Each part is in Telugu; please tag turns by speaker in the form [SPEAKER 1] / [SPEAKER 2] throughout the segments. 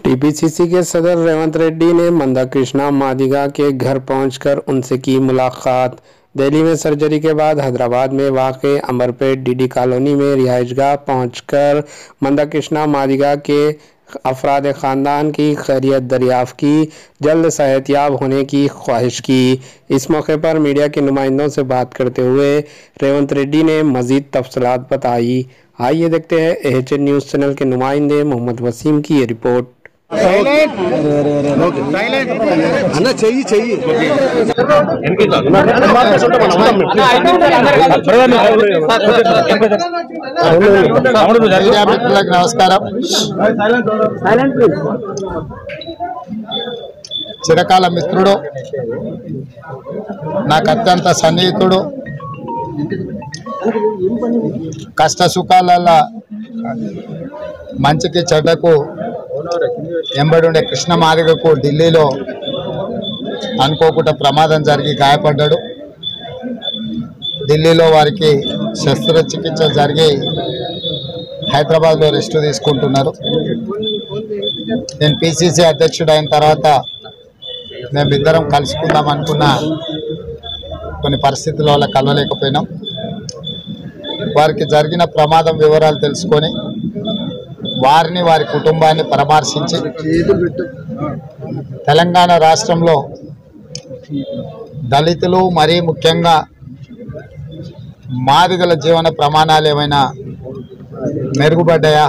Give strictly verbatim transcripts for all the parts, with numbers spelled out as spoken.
[SPEAKER 1] टीपीसीसी के सदर रेवंत रेड्डी ने मंदाकृष्णा मादिगा के घर पहुंचकर उनसे की मुलाकात। दिल्ली में सर्जरी के बाद हैदराबाद में वाक़ अंबरपेट डीडी कॉलोनी में रिहाइशगाह पहुंचकर मंदाकृष्णा मादिगा के अफराद ख़ानदान की खैरियत दरियाफ़्त की, जल्द सेहतयाब होने की ख्वाहिश की। इस मौके पर मीडिया के नुमाइंदों से बात करते हुए रेवंत रेड्डी ने मज़ीद तफसीलात बताई। आइए देखते हैं एएचएन न्यूज़ चैनल के नुमाइंदे मोहम्मद वसीम की ये रिपोर्ट।
[SPEAKER 2] अन्ना चाहिए चाहिए నమస్కారం। చిరకాల మిత్రుడు, నాకు అత్యంత సన్నిహితుడు, కష్ట సుఖాలలో మంచికి చెడ్డకు ఎంబడుండే కృష్ణ మాదిగకు ఢిల్లీలో అనుకోకుండా ప్రమాదం జరిగి గాయపడ్డాడు। ఢిల్లీలో వారికి శస్త్రచికిత్స జరిగి హైదరాబాద్లో రెస్ట్ తీసుకుంటున్నారు। నేను పీసీసీ అధ్యక్షుడు అయిన తర్వాత మేమిద్దరం కలుసుకుందాం అనుకున్న కొన్ని పరిస్థితుల వల్ల కలవలేకపోయినాం। వారికి జరిగిన ప్రమాదం వివరాలు తెలుసుకొని వారిని వారి కుటుంబాన్ని పరామర్శించి తెలంగాణ రాష్ట్రంలో దళితులు మరీ ముఖ్యంగా మాదిగల జీవన ప్రమాణాలు ఏమైనా మెరుగుపడ్డాయా,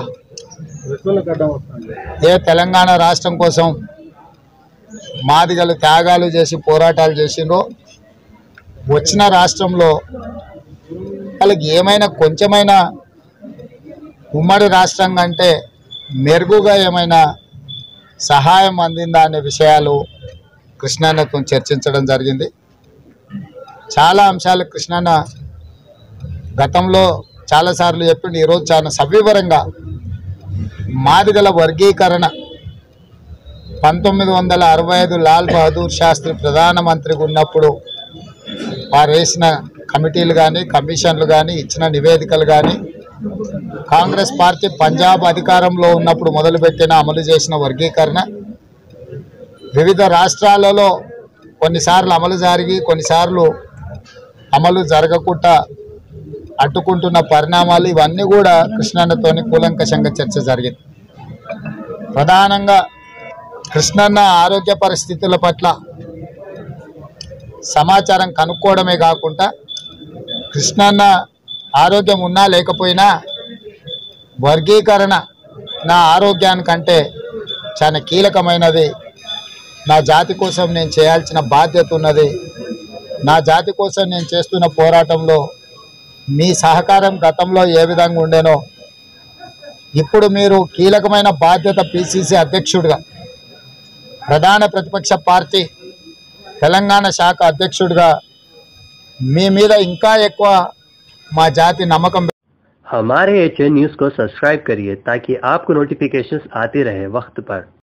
[SPEAKER 2] ఏ తెలంగాణ రాష్ట్రం కోసం మాదిగలు త్యాగాలు చేసి పోరాటాలు చేసిండ్రో వచ్చిన రాష్ట్రంలో వాళ్ళకి ఏమైనా కొంచెమైనా ఉమ్మడి రాష్ట్రం కంటే మెరుగుగా ఏమైనా సహాయం అందిందా అనే విషయాలు కృష్ణన్నతో చర్చించడం జరిగింది। చాలా అంశాలు కృష్ణన్న గతంలో చాలాసార్లు చెప్పిండు, ఈరోజు చాలా సవివరంగా మాదిగల వర్గీకరణ పంతొమ్మిది వందల అరవై ఐదు లాల్ బహదూర్ శాస్త్రి ప్రధానమంత్రిగా ఉన్నప్పుడు వారు వేసిన కమిటీలు కానీ కమిషన్లు కానీ ఇచ్చిన నివేదికలు కానీ కాంగ్రెస్ పార్టీ పంజాబ్ అధికారంలో ఉన్నప్పుడు మొదలుపెట్టిన అమలు చేసిన వర్గీకరణ వివిధ రాష్ట్రాలలో కొన్నిసార్లు అమలు జరిగి కొన్నిసార్లు అమలు జరగకుండా అడ్డుకుంటున్న పరిణామాలు ఇవన్నీ కూడా కృష్ణన్నతోని కూలంకషంగా చర్చ జరిగింది। ప్రధానంగా కృష్ణన్న ఆరోగ్య పరిస్థితుల పట్ల సమాచారం కనుక్కోవడమే కాకుండా కృష్ణన్న ఆరోగ్యం ఉన్నా లేకపోయినా వర్గీకరణ నా ఆరోగ్యానికంటే చాలా కీలకమైనది, నా జాతి కోసం నేను చేయాల్సిన బాధ్యత ఉన్నది, నా జాతి కోసం నేను చేస్తున్న పోరాటంలో మీ సహకారం గతంలో ఏ విధంగా ఉండేనో ఇప్పుడు మీరు కీలకమైన బాధ్యత పీసీసీ అధ్యక్షుడిగా ప్రధాన ప్రతిపక్ష పార్టీ తెలంగాణ శాఖ అధ్యక్షుడిగా మీ మీద ఇంకా ఎక్కువ మా జాతి నమ్మకం।
[SPEAKER 3] हमारे एएचएन न्यूज़ को सब्सक्राइब करिए ताकि आपको नोटिफिकेशंस आते रहे वक्त पर।